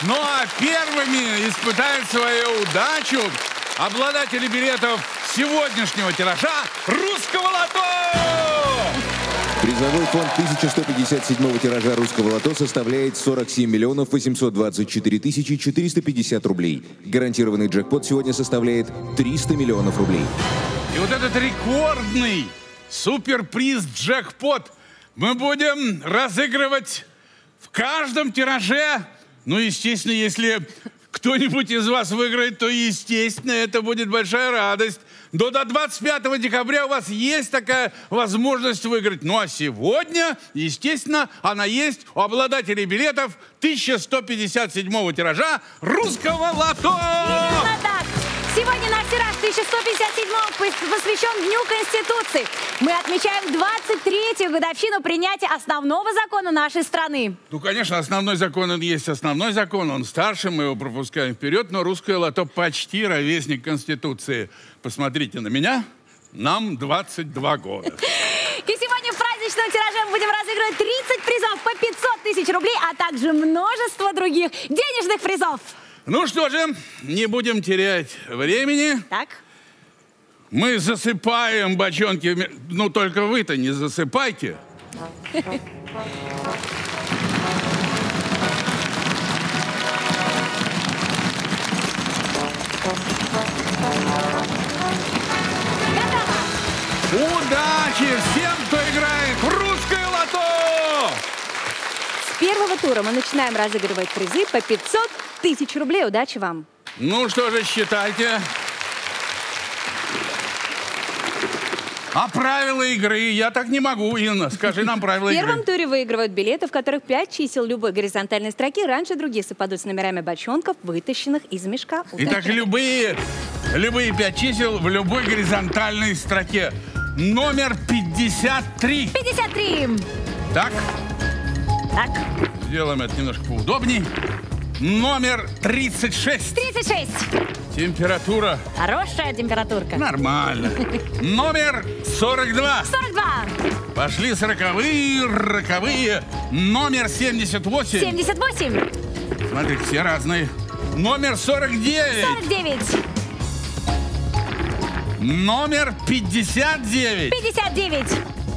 Ну а первыми испытают свою удачу обладатели билетов сегодняшнего тиража русского лото! Призовой фонд 1157-го тиража русского лото составляет 47 миллионов 824 тысячи 450 рублей. Гарантированный джекпот сегодня составляет 300 миллионов рублей. И вот этот рекордный суперприз джекпот мы будем разыгрывать в каждом тираже. Ну, естественно, если кто-нибудь из вас выиграет, то, естественно, это будет большая радость. До 25 декабря у вас есть такая возможность выиграть. Ну, а сегодня, естественно, она есть у обладателей билетов 1157-го тиража русского лото! Именно так! Сегодня наш тираж 1157 посвящен Дню Конституции. Мы отмечаем 23-ю годовщину принятия основного закона нашей страны. Ну, конечно, основной закон, он есть основной закон, он старше, мы его пропускаем вперед, но русское лото почти ровесник Конституции. Посмотрите на меня, нам 22 года. И сегодня в праздничном тираже мы будем разыгрывать 30 призов по 500 тысяч рублей, а также множество других денежных призов. Ну что же, не будем терять времени. Так. Мы засыпаем бочонки. Ну, только вы-то не засыпайте. Удачи всем, кто играет в русское лото! С первого тура мы начинаем разыгрывать призы по 500 тысяч рублей. Удачи вам! Ну что же, считайте. А правила игры? Я так не могу, Инна. Скажи нам правила игры. В первом туре выигрывают билеты, в которых 5 чисел любой горизонтальной строки раньше других совпадут с номерами бочонков, вытащенных из мешка. Удачи. Итак, любые 5 чисел в любой горизонтальной строке. Номер 53. 53. Так? Так. Сделаем это немножко поудобней. Номер 36. 36. Температура. Хорошая температурка. Нормально. Номер 42. 42. Пошли роковые. Номер 78. 78. Смотрите, все разные. Номер 49. 49. Номер 59. 59.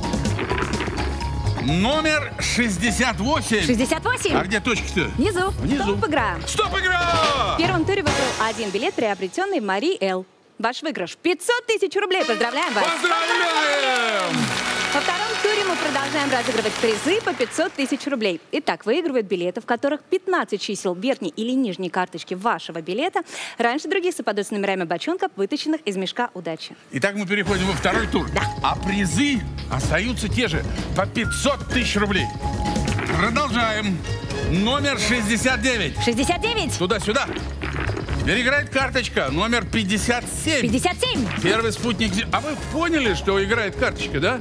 Номер 68. 68. А где точки-то? Внизу. Внизу. Стоп-игра. Стоп-игра! В первом туре выиграл один билет, приобретенный Мари Л. Ваш выигрыш 500 тысяч рублей. Поздравляем вас. Поздравляем! Во втором туре мы продолжаем разыгрывать призы по 500 тысяч рублей. Итак, выигрывают билеты, в которых 15 чисел верхней или нижней карточки вашего билета раньше других совпадут с номерами бочонков, вытащенных из мешка удачи. Итак, мы переходим во второй тур. Да. А призы остаются те же, по 500 тысяч рублей. Продолжаем. Номер 69. 69. Туда-сюда. Теперь играет карточка. Номер 57. 57. Первый спутник. А вы поняли, что играет карточка, да?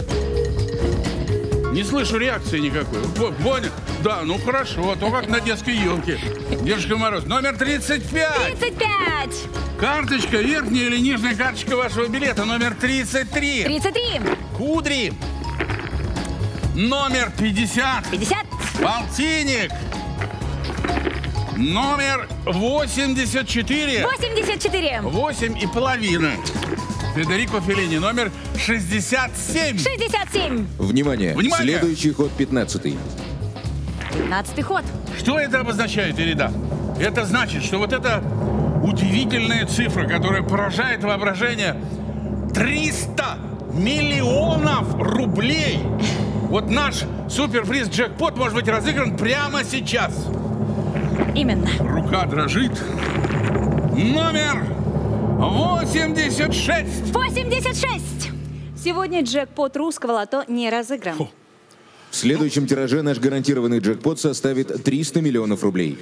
Не слышу реакции никакой. Понял? Да, ну хорошо. А то как на детской елке. Дедушка Мороз. Номер 35. 35. Карточка, верхняя или нижняя карточка вашего билета. Номер 33. 33. Кудри. Номер 50. 50. Полтинник. Номер 84. 84. 8,5. Федерико Феллини. Номер 67. 67. Внимание! Внимание! Следующий ход 15-й. 15-й ход. Что это обозначает, Ирида? Это значит, что вот эта удивительная цифра, которая поражает воображение, 300 миллионов рублей. Вот наш суперприз джекпот может быть разыгран прямо сейчас. Именно. Рука дрожит. Номер 86. 86. Сегодня джекпот русского лото не разыгран. Фу. В следующем тираже наш гарантированный джекпот составит 300 миллионов рублей.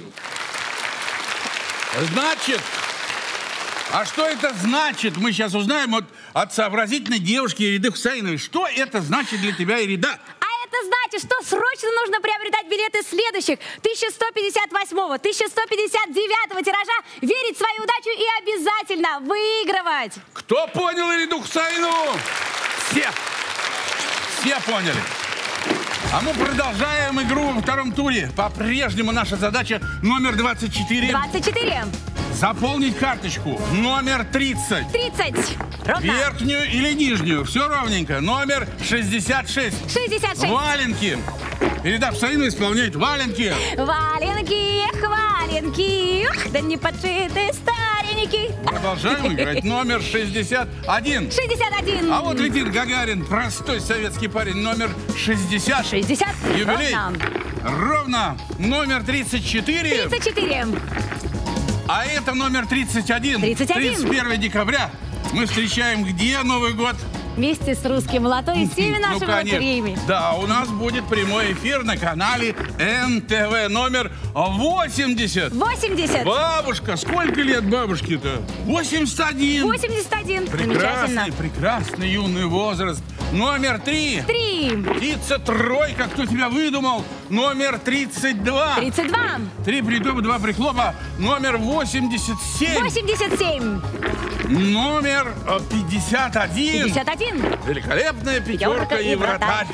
Значит, а что это значит? Мы сейчас узнаем от сообразительной девушки Ириды Хусаиновой. Что это значит для тебя, Ирида? Это значит, что срочно нужно приобретать билеты следующих 1158-го, 1159-го тиража, верить в свою удачу и обязательно выигрывать. Кто понял Ириду Хусаинову? Все. Все поняли. А мы продолжаем игру во втором туре. По-прежнему наша задача номер 24. 24. Заполнить карточку. Номер 30. 30. Ровно. Верхнюю или нижнюю. Все ровненько. Номер 66. 66. Валенки. Передав Саину исполняет валенки. Валенки, валенки. Ух, да не подшиты старенькие. Продолжаем играть. Номер 61. 61. А вот летит Гагарин, простой советский парень. Номер 60. 60. Юбилей. Ровно. Номер 34. 34. А это номер 31. 31. 31 декабря. Мы встречаем где Новый год? Вместе с русским лото и всеми нашими лотереями. Да, у нас будет прямой эфир на канале НТВ. Номер 80. 80. Бабушка, сколько лет бабушке-то? 81. 81. Прекрасный, прекрасный юный возраст. Номер 3. 3. Птица тройка, кто тебя выдумал? Номер 32. 32. 3 притопа, 2 прихлопа. Номер 87. 87. Номер 51. 51. Великолепная пятерка и вратарь.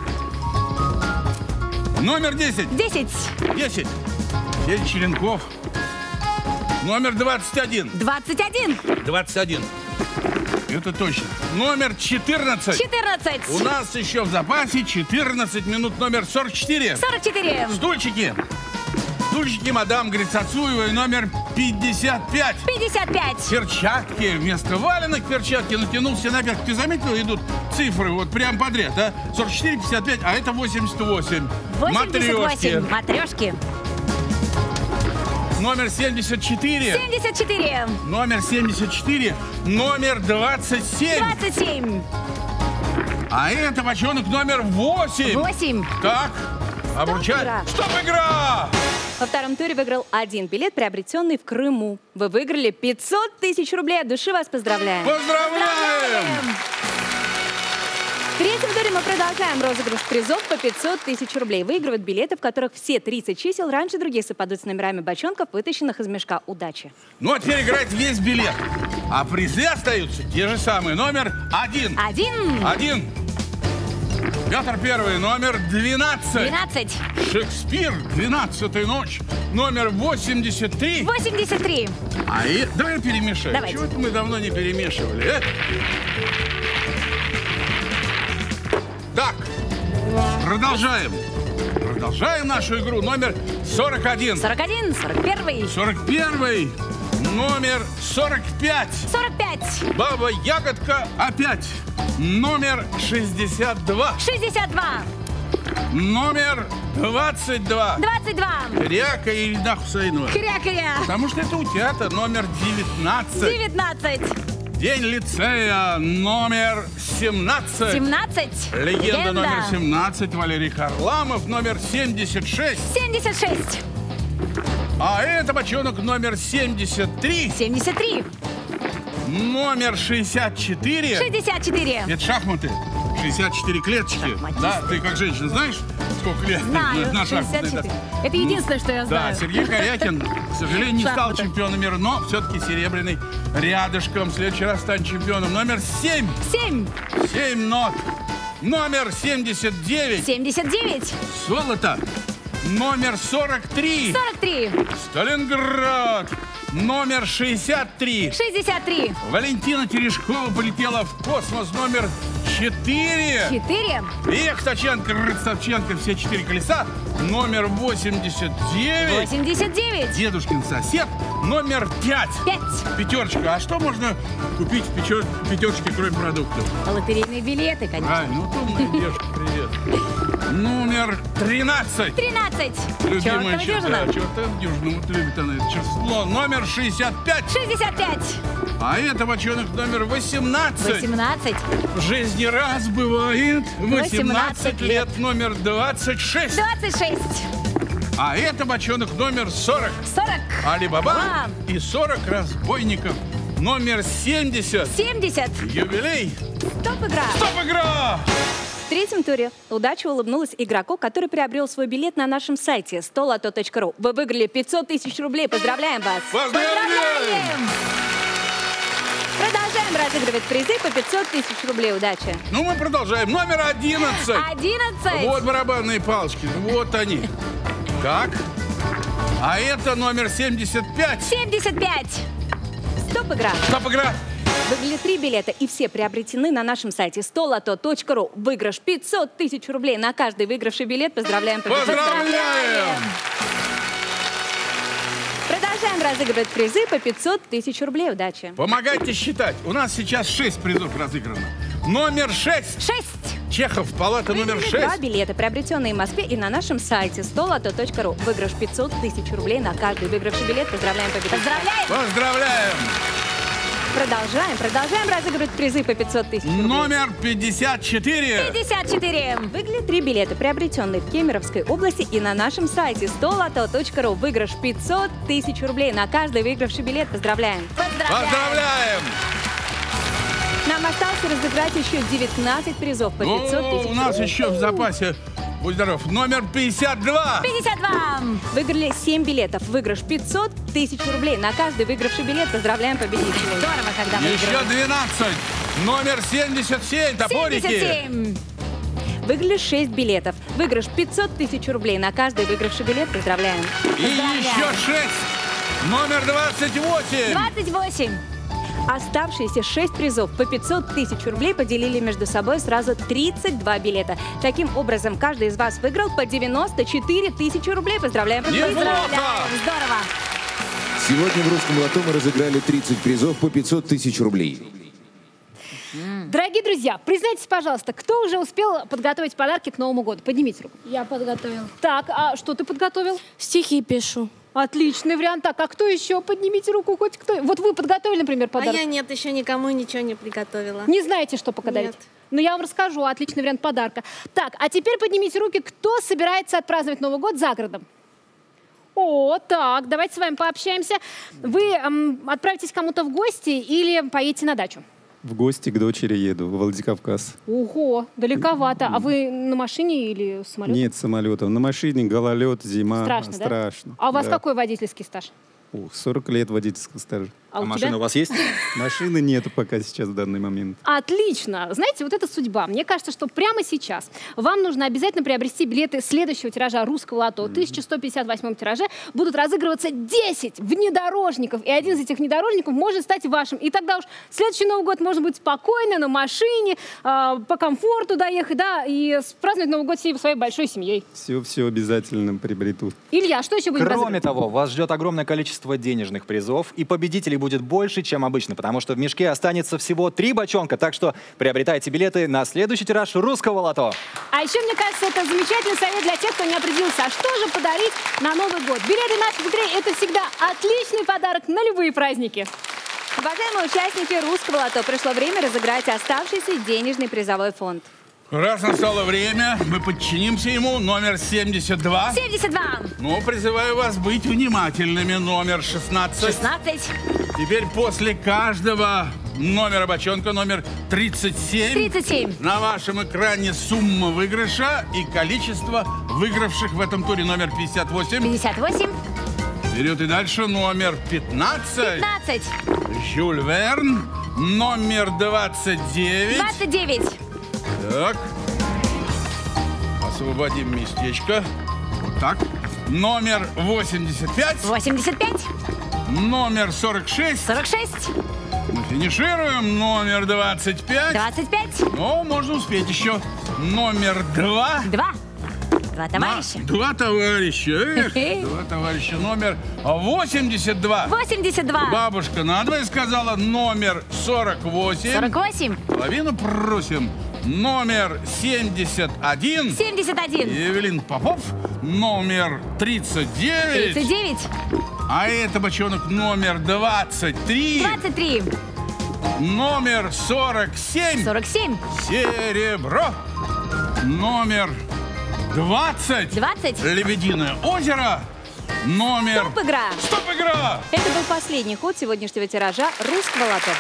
Номер 10. 10. 10. Федь Черенков. Номер 21. 21. 21. Это точно. Номер 14. 14. У нас еще в запасе 14 минут. Номер 44. 44. Стульчики. Стульчики мадам Грицацуевой. Номер 55. 55. Перчатки. Вместо валенок перчатки натянулся на пятки. Ты заметил, идут цифры вот прям подряд, а? 44, 55, а это 88. 88. Матрешки. Номер 74. 74. Номер 74. Номер 27. 27. А это бочонок номер 8. 8. Так, обручать. игра. Стоп-игра! Во втором туре выиграл один билет, приобретенный в Крыму. Вы выиграли 500 тысяч рублей. От души вас поздравляем. Поздравляем! В третьем туре мы продолжаем розыгрыш призов по 500 тысяч рублей. Выигрывают билеты, в которых все 30 чисел раньше других совпадут с номерами бочонков, вытащенных из мешка удачи. Ну, а теперь играть весь билет. А призы остаются те же самые. Номер 1. 1. 1. Петр Первый. Номер 12. 12. Шекспир. 12-я ночь. Номер 83. 83. Давай перемешаем. Давайте. Чего-то мы давно не перемешивали, а? Так, продолжаем. Продолжаем нашу игру. Номер 41. 41. 41. 41. Номер 45. 45. Баба Ягодка опять. Номер 62. 62. Номер 22. 22. Ряка Ирина Хусейнова. Кря-кря. Потому что это у тебя-то номер 19. 19. День лицея номер 17. 17. Легенда номер 17. Валерий Харламов. Номер 76. 76. А это бочонок номер 73. 73. Номер 64. 64. Это шахматы. 64 клеточки. Шахматисты. Да, ты как женщина знаешь, сколько лет Знаю, на шахматы? 64. Это единственное, что я Да, знаю. Сергей Корякин, к сожалению, не стал Шахматы. чемпионом мира, но все-таки серебряный рядышком. В следующий раз станет чемпионом. Номер 7. 7. 7 нот. Номер 79. 79. Золото. Номер 43. 43. Сталинград. Номер 63. 63. Валентина Терешкова полетела в космос. Номер 4. 4. Эх, Таченко, Ростовченко, все 4 колеса. Номер 89. 89. Дедушкин сосед. Номер 5. 5. Пятерочка. А что можно купить в пятерочке, кроме продуктов? Лотерейные билеты, конечно. Ну, умная девушка, привет. Номер 13. 13. Любимая Чёртова дюжина. чертова дюжина. Вот любит она это число. Номер 65. 65. А это бочонок номер 18. 18. В жизни раз бывает 18 18 лет. Номер 26. 26. А это бочонок номер 40. 40. Али-Баба Бам. и 40 разбойников. Номер 70. 70. Юбилей. Стоп-игра. Стоп-игра! В третьем туре удача улыбнулась игроку, который приобрел свой билет на нашем сайте 100loto.ru. Вы выиграли 500 тысяч рублей. Поздравляем вас! Поздравляем! Продолжаем разыгрывать призы по 500 тысяч рублей. Удачи! Ну, мы продолжаем. Номер 11. 11! Вот барабанные палочки. Вот они. Так. А это номер 75. 75! Стоп-игра! Стоп-игра. Выиграли 3 билета, и все приобретены на нашем сайте 100loto.ru. Выигрыш 500 тысяч рублей на каждый выигравший билет. Поздравляем! Поздравляем! Продолжаем разыгрывать призы по 500 тысяч рублей. Удачи! Помогайте считать. У нас сейчас 6 призов разыграно. Номер 6. 6! Чехов, палата номер Выиграли 6. 2 билета, приобретенные в Москве и на нашем сайте 100loto.ru. Выигрыш 500 тысяч рублей на каждый выигравший билет. Поздравляем победителя! Поздравляем! Поздравляем! Продолжаем разыгрывать призы по 500 тысяч рублей. Номер 54. 54! Выиграли 3 билета, приобретенные в Кемеровской области и на нашем сайте 100loto.ru. Выигрыш 500 тысяч рублей на каждый выигравший билет. Поздравляем! Поздравляем! Нам осталось разыграть еще 19 призов по 500 тысяч рублей. У нас еще в запасе, будь здоров, номер 52. 52! Выиграли 7 билетов. Выигрыш 500 тысяч рублей на каждый выигравший билет. Поздравляем победителей. Здорово, когда мы Еще 12. Номер 77. Топорики. 77! Выиграли 6 билетов. Выигрыш 500 тысяч рублей на каждый выигравший билет. Поздравляем. И еще 6. Номер 28. 28! Оставшиеся 6 призов по 500 тысяч рублей поделили между собой сразу 32 билета. Таким образом, каждый из вас выиграл по 94 тысячи рублей. Поздравляем! Неплохо! Здорово! Сегодня в «Русском лото» мы разыграли 30 призов по 500 тысяч рублей. Дорогие друзья, признайтесь, пожалуйста, кто уже успел подготовить подарки к Новому году? Поднимите руку. Я подготовил. Так, а что ты подготовил? Стихи пишу. Отличный вариант. Так, а кто еще? Поднимите руку хоть кто. Вот вы подготовили, например, подарок. А я нет, еще никому ничего не приготовила. Не знаете, что подарить? Нет. Ну, я вам расскажу. Отличный вариант подарка. Так, а теперь поднимите руки, кто собирается отпраздновать Новый год за городом. О, так, давайте с вами пообщаемся. Вы отправитесь кому-то в гости или поедете на дачу? В гости к дочери еду, в Владикавказ. Ого, далековато. А вы на машине или самолете? Нет самолетов. На машине, гололед, зима. Страшно, да? Страшно. А у вас да. какой водительский стаж? 40 лет водительского стажа. А у тебя? машина у вас есть? Машины нету пока сейчас в данный момент. Отлично. Знаете, вот это судьба. Мне кажется, что прямо сейчас вам нужно обязательно приобрести билеты следующего тиража «Русского лото». В 1158 тираже будут разыгрываться 10 внедорожников. И один из этих внедорожников может стать вашим. И тогда уж следующий Новый год можно будет спокойно на машине, по комфорту доехать, да, и праздновать Новый год всей своей большой семьей. Все обязательно приобрету. Илья, что еще будем Кроме разыгрывать? того, вас ждет огромное количество денежных призов, и победителей будет больше, чем обычно, потому что в мешке останется всего 3 бочонка, так что приобретайте билеты на следующий тираж «Русского лото». А еще, мне кажется, это замечательный совет для тех, кто не определился, а что же подарить на Новый год. Билеты наших игры – это всегда отличный подарок на любые праздники. Уважаемые участники «Русского лото», пришло время разыграть оставшийся денежный призовой фонд. Раз настало время, мы подчинимся ему. Номер 72. 72! Ну, призываю вас быть внимательными. Номер 16. 16! Теперь после каждого номера бочонка номер 37. 37! На вашем экране сумма выигрыша и количество выигравших в этом туре. Номер 58. 58! Вперед и дальше. Номер 15. 15! Жюль Верн. Номер 29. 29! Так. Освободим местечко. Вот так. Номер 85. 85! Номер 46. 46! Мы финишируем. Номер 25. 25! Ну, можно успеть еще. Номер 2. 2! Два товарища. Два товарища. Эх, два товарища. Номер 82. 82! Бабушка надвое сказала. Номер 48. 48! Половину просим. Номер 71. 71! Евелин Попов. Номер 39. 39! А это бочонок номер 23. 23! Номер 47. 47! Серебро. Номер 20. 20! Лебединое озеро. Номер... Стоп-игра! Стоп-игра! Это был последний ход сегодняшнего тиража «Русского лото».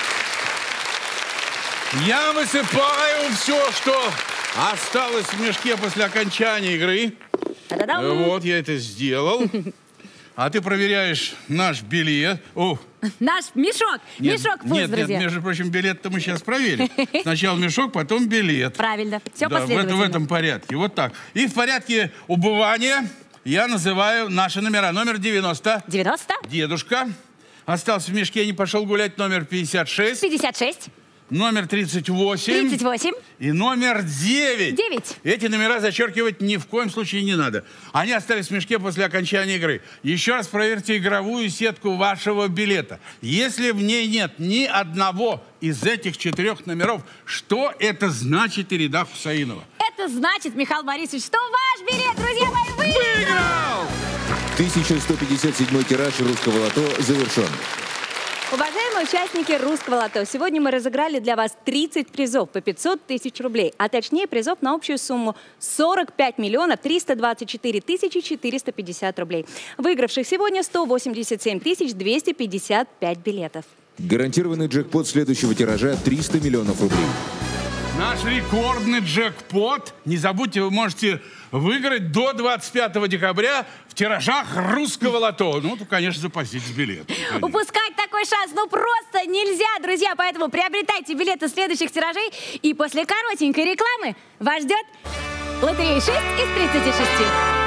Я высыпаю все, что осталось в мешке после окончания игры. Та-да-дам! Вот, я это сделал. А ты проверяешь наш билет. О, Наш мешок. Мешок пусть, нет, друзья. между прочим, билет-то мы сейчас проверим. Сначала мешок, потом билет. Правильно. Все Да, последовательно. в этом порядке. Вот так. И в порядке убывания я называю наши номера. Номер 90. 90. Дедушка. Остался в мешке, не пошел гулять. Номер 56. 56. Номер 38. 38. И номер 9. 9. Эти номера зачеркивать ни в коем случае не надо. Они остались в мешке после окончания игры. Еще раз проверьте игровую сетку вашего билета. Если в ней нет ни одного из этих 4 номеров, что это значит, Ирида Хусаинова? Это значит, Михаил Борисович, что ваш билет, друзья мои, выиграл! 1157 тираж русского лото завершен. Уважаемые участники русского лото, сегодня мы разыграли для вас 30 призов по 500 тысяч рублей, а точнее призов на общую сумму 45 миллионов 324 тысячи 450 рублей. Выигравших сегодня 187 тысяч 255 билетов. Гарантированный джекпот следующего тиража 300 миллионов рублей. Наш рекордный джекпот, не забудьте, вы можете выиграть до 25 декабря в тиражах русского лото. Ну, то, конечно, запаситесь билетом. Упускать такой шанс ну просто нельзя, друзья, поэтому приобретайте билеты следующих тиражей, и после коротенькой рекламы вас ждет лотерея 6 из 36.